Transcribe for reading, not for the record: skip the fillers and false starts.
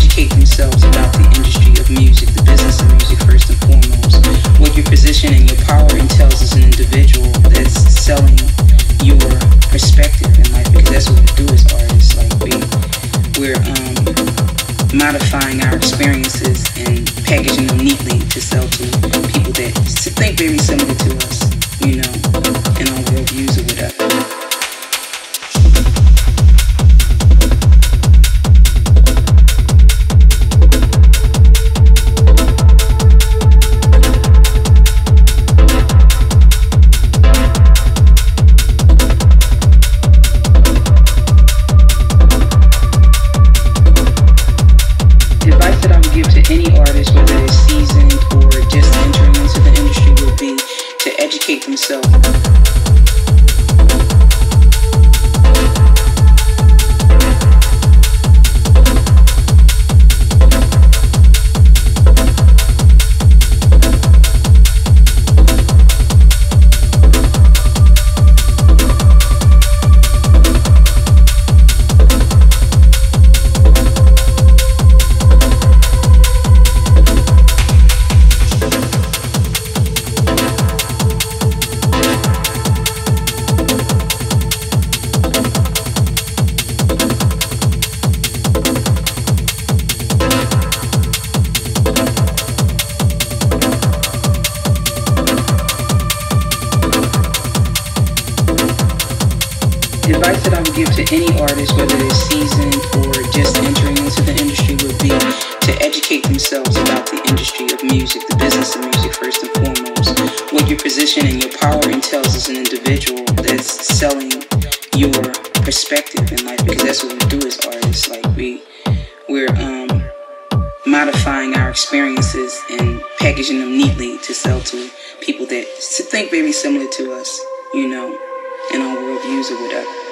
educate themselves about the industry of music, the business of music first and foremost. What your position and your power entails as an individual that's selling your perspective in life, because that's what we do as artists. Like we're modifying our experiences and packaging them neatly to sell to people that think very similar to us, you know, in our worldviews or whatever. Themselves. Advice that I would give to any artist, whether they're seasoned or just entering into the industry, would be to educate themselves about the industry of music, the business of music first and foremost. What your position and your power entails as an individual that's selling your perspective in life, because that's what we do as artists. Like we're modifying our experiences and packaging them neatly to sell to people that think very similar to us, you know, in our worldviews or whatever.